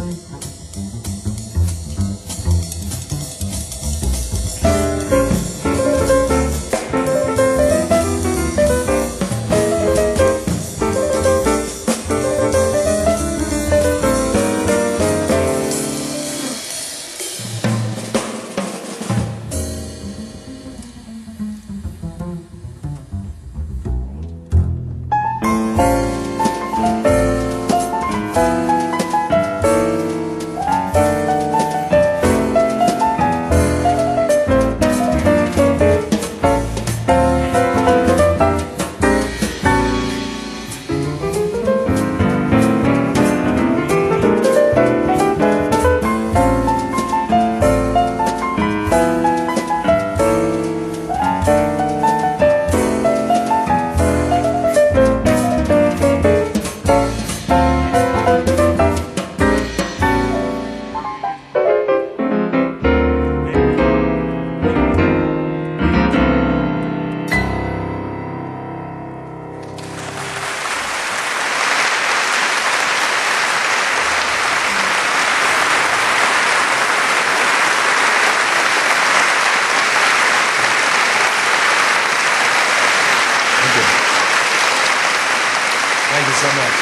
Thank you so much.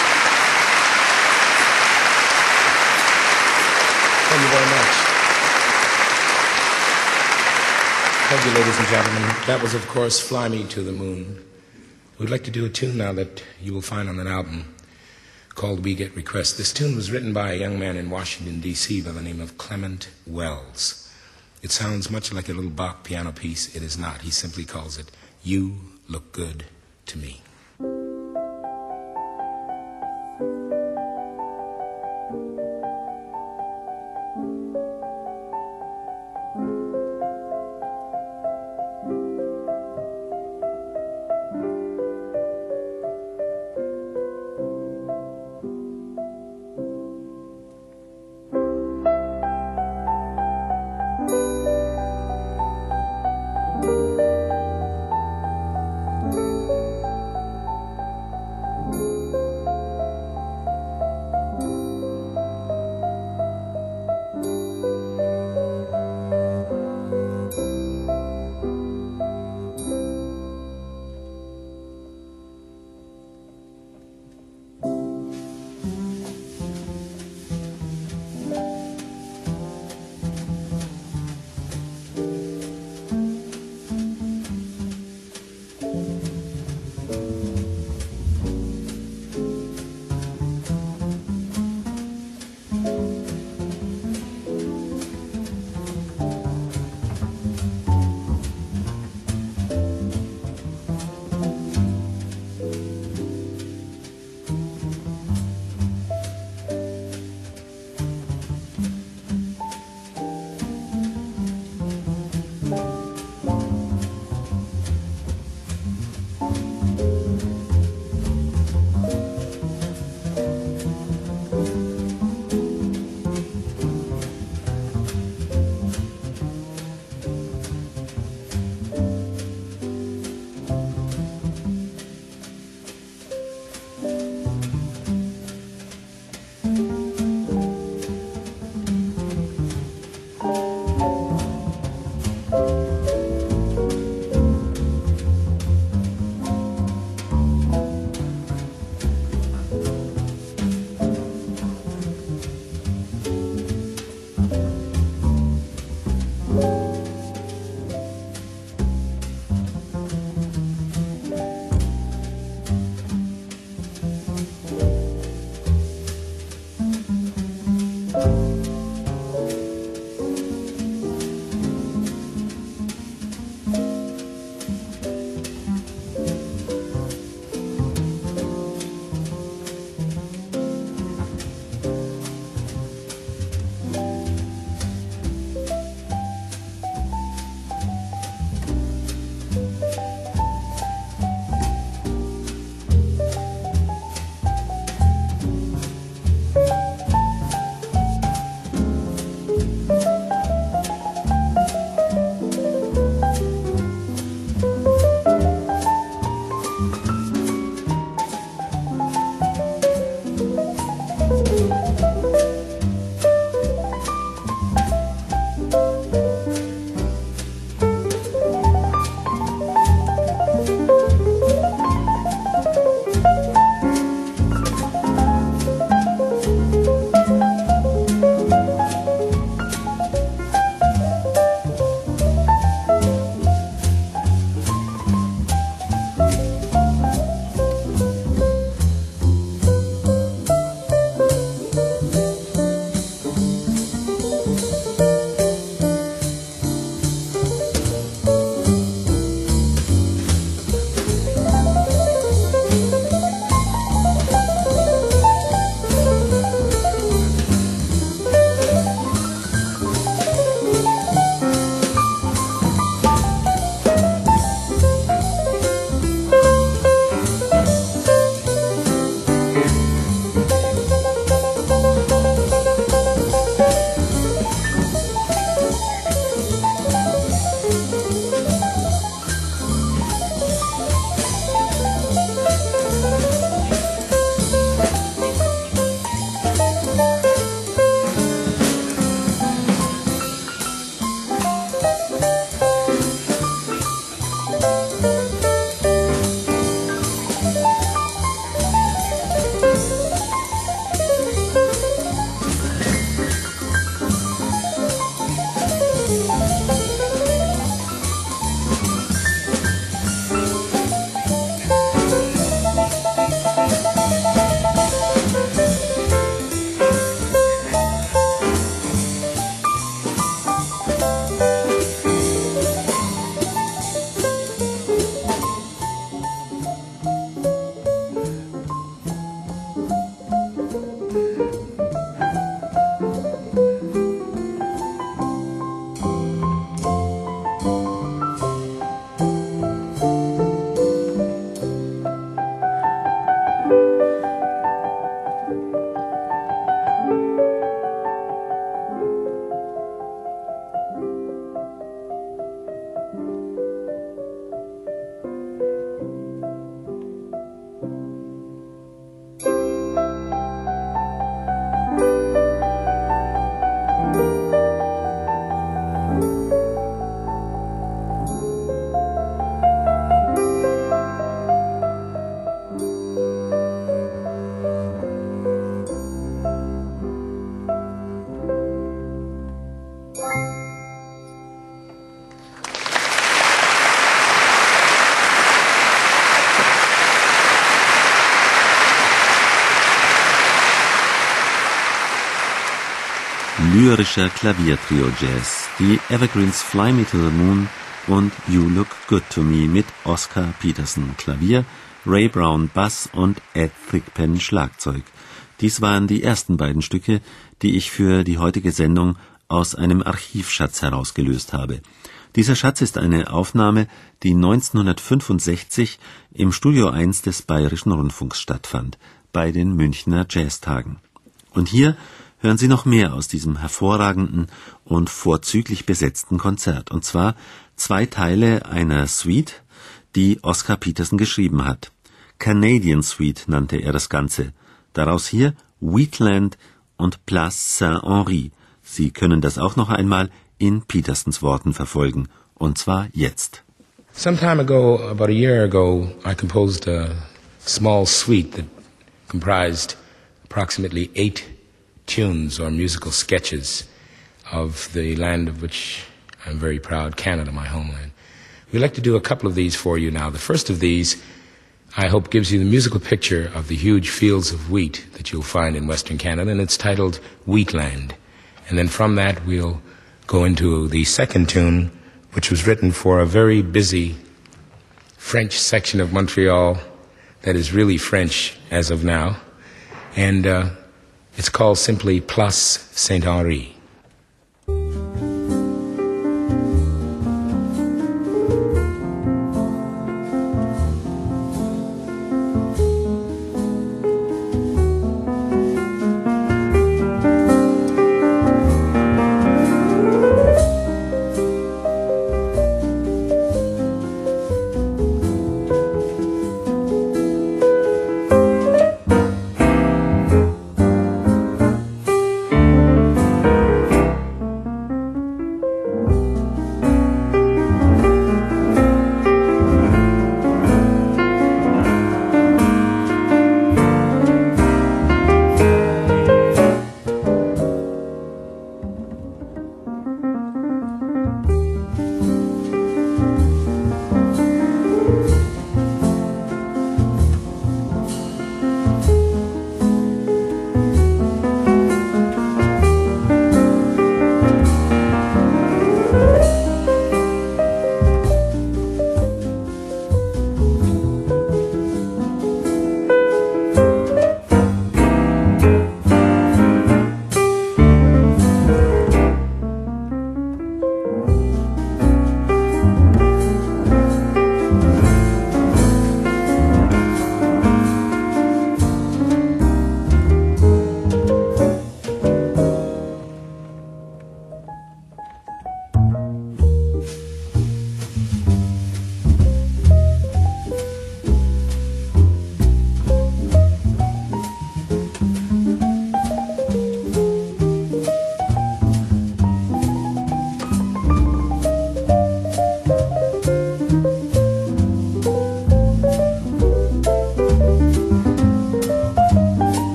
Thank you very much. Thank you, ladies and gentlemen. That was, of course, Fly Me to the Moon. We'd like to do a tune now that you will find on an album called We Get Requests. This tune was written by a young man in Washington, D.C. by the name of Clement Wells. It sounds much like a little Bach piano piece. It is not. He simply calls it You Look Good to Me. Lyrischer Klaviertrio-Jazz, die Evergreens Fly Me to the Moon und You Look Good to Me mit Oscar Peterson Klavier, Ray Brown Bass und Ed Thigpen Schlagzeug. Dies waren die ersten beiden Stücke, die ich für die heutige Sendung aus einem Archivschatz herausgelöst habe. Dieser Schatz ist eine Aufnahme, die 1965 im Studio 1 des Bayerischen Rundfunks stattfand, bei den Münchner Jazztagen. Und hier hören Sie noch mehr aus diesem hervorragenden und vorzüglich besetzten Konzert, und zwar 2 Teile einer Suite, die Oscar Peterson geschrieben hat. Canadian Suite nannte er das Ganze. Daraus hier Wheatland und Place Saint-Henri. Sie können das auch noch einmal in Petersons Worten verfolgen, und zwar jetzt. Some time ago, about a year ago, I composed a small suite that comprised approximately 8 tunes or musical sketches of the land of which I'm very proud, Canada, my homeland. We'd like to do a couple of these for you now. The first of these, I hope, gives you the musical picture of the huge fields of wheat that you'll find in Western Canada, and it's titled Wheatland. And then from that, we'll go into the second tune, which was written for a very busy French section of Montreal that is really French as of now. And it's called simply Place Saint-Henri.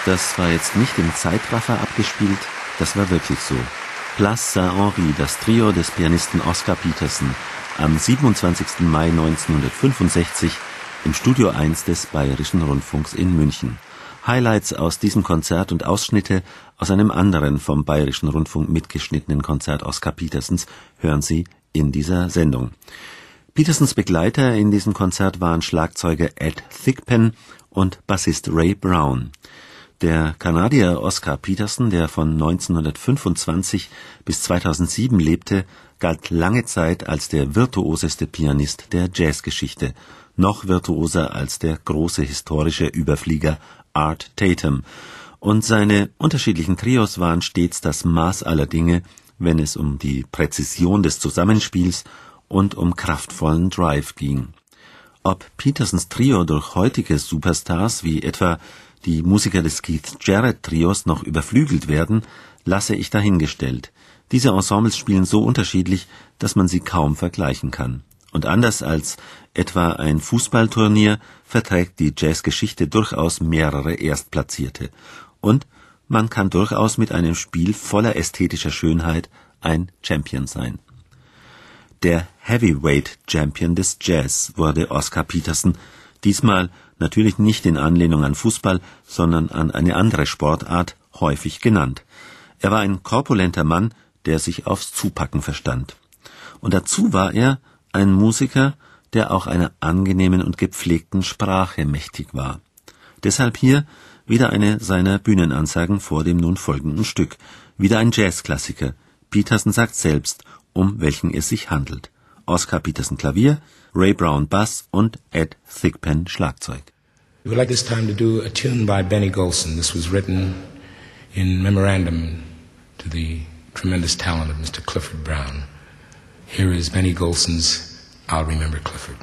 das war jetzt nicht im Zeitraffer abgespielt, das war wirklich so. Place Saint-Henri, das Trio des Pianisten Oscar Peterson, am 27. Mai 1965 im Studio 1 des Bayerischen Rundfunks in München. Highlights aus diesem Konzert und Ausschnitte aus einem anderen vom Bayerischen Rundfunk mitgeschnittenen Konzert Oscar Petersens hören Sie in dieser Sendung. Petersens Begleiter in diesem Konzert waren Schlagzeuger Ed Thigpen und Bassist Ray Brown. Der Kanadier Oscar Peterson, der von 1925 bis 2007 lebte, galt lange Zeit als der virtuoseste Pianist der Jazzgeschichte, noch virtuoser als der große historische Überflieger Art Tatum. Und seine unterschiedlichen Trios waren stets das Maß aller Dinge, wenn es um die Präzision des Zusammenspiels und um kraftvollen Drive ging. Ob Petersens Trio durch heutige Superstars wie etwa die Musiker des Keith Jarrett Trios noch überflügelt werden, lasse ich dahingestellt. Diese Ensembles spielen so unterschiedlich, dass man sie kaum vergleichen kann. Und anders als etwa ein Fußballturnier verträgt die Jazzgeschichte durchaus mehrere Erstplatzierte. Und man kann durchaus mit einem Spiel voller ästhetischer Schönheit ein Champion sein. Der Heavyweight Champion des Jazz wurde Oscar Peterson, diesmal natürlich nicht in Anlehnung an Fußball, sondern an eine andere Sportart, häufig genannt. Er war ein korpulenter Mann, der sich aufs Zupacken verstand. Und dazu war er ein Musiker, der auch einer angenehmen und gepflegten Sprache mächtig war. Deshalb hier wieder eine seiner Bühnenansagen vor dem nun folgenden Stück. Wieder ein Jazzklassiker. Peterson sagt selbst, um welchen es sich handelt. Oscar Peterson Klavier, Ray Brown Bass und Ed Thigpen Schlagzeug. We would like this time to do a tune by Benny Golson. This was written in memorandum to the tremendous talent of Mr. Clifford Brown. Here is Benny Golson's I'll Remember Clifford.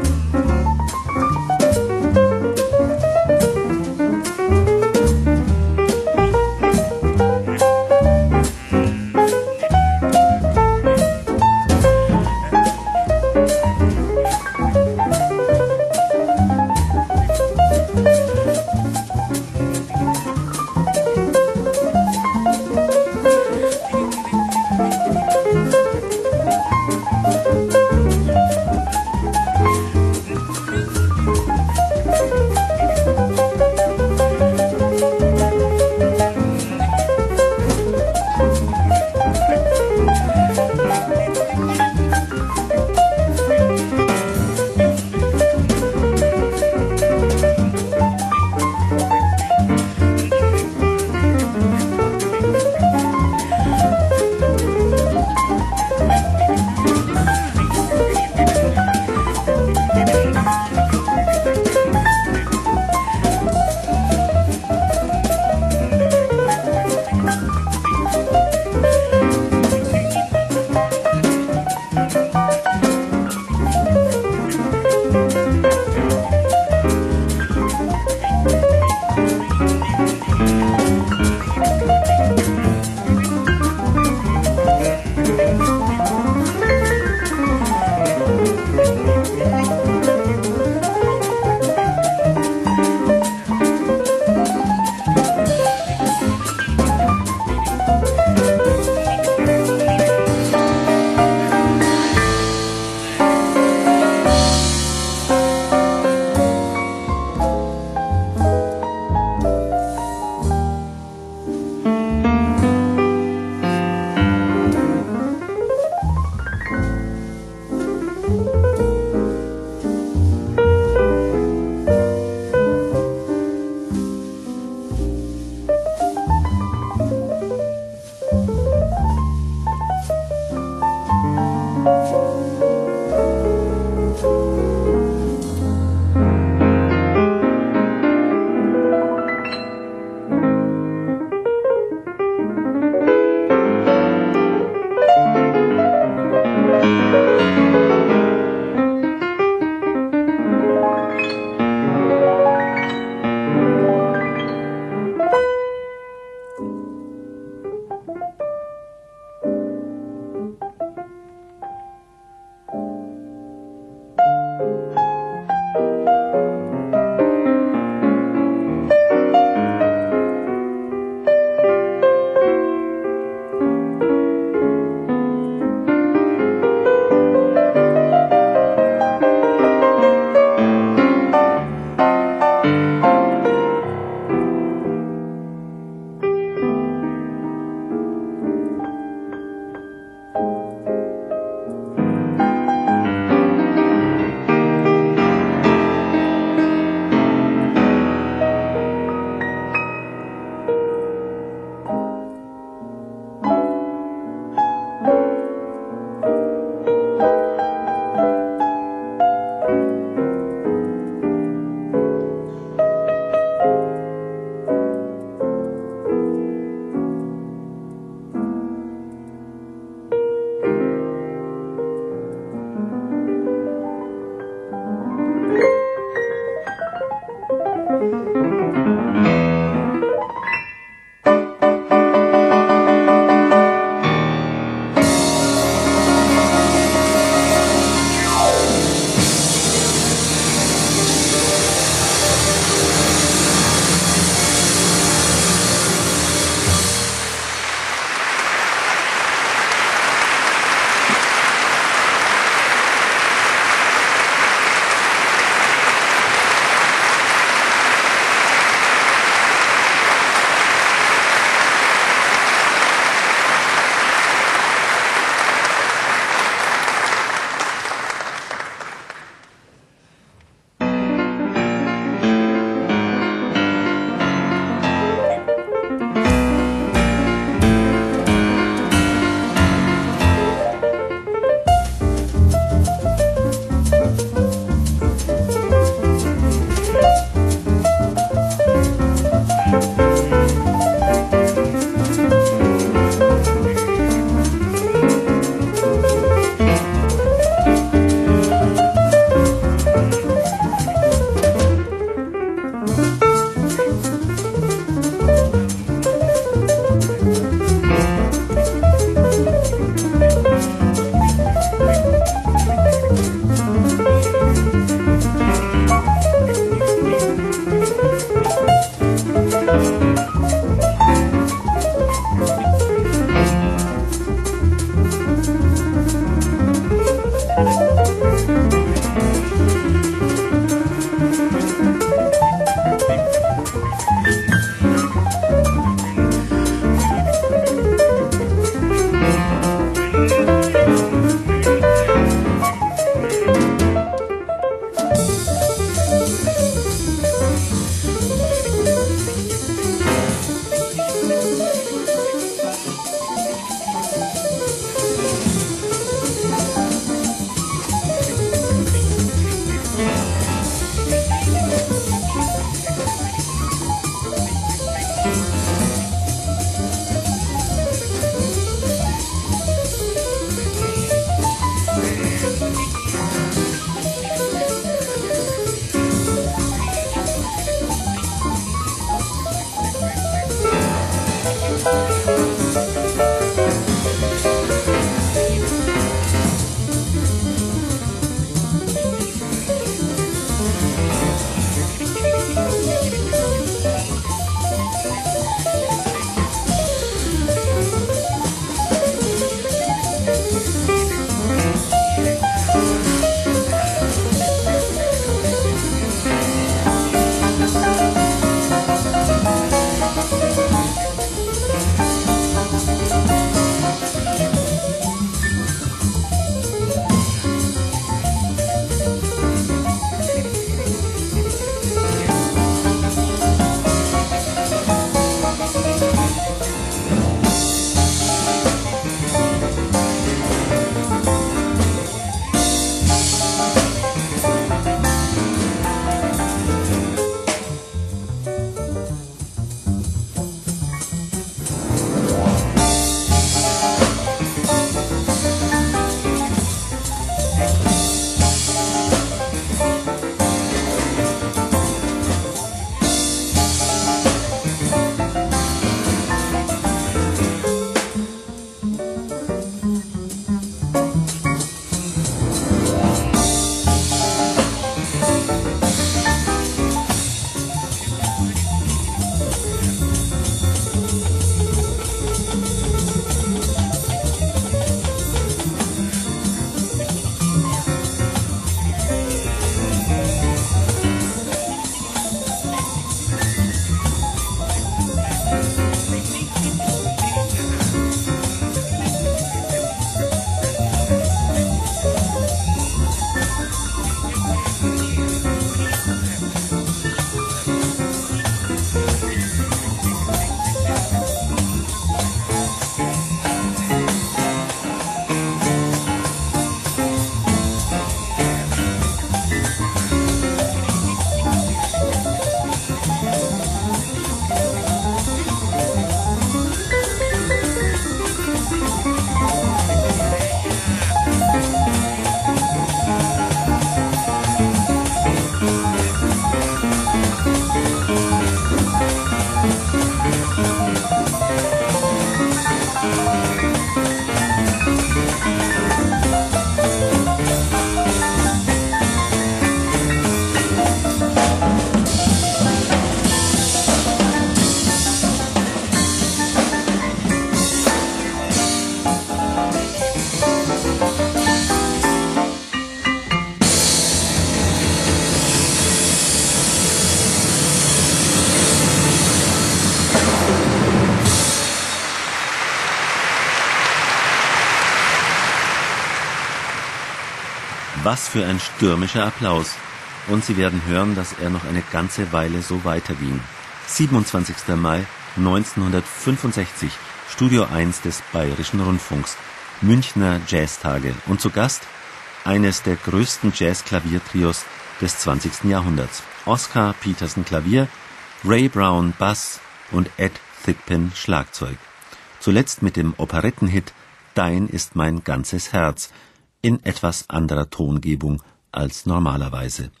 Was für ein stürmischer Applaus. Und Sie werden hören, dass er noch eine ganze Weile so weiterging. 27. Mai 1965, Studio 1 des Bayerischen Rundfunks, Münchner Jazztage. Und zu Gast eines der größten Jazz-Klaviertrios des 20. Jahrhunderts. Oscar Peterson Klavier, Ray Brown Bass und Ed Thigpen Schlagzeug. Zuletzt mit dem Operettenhit Dein ist mein ganzes Herz, in etwas anderer Tongebung als normalerweise.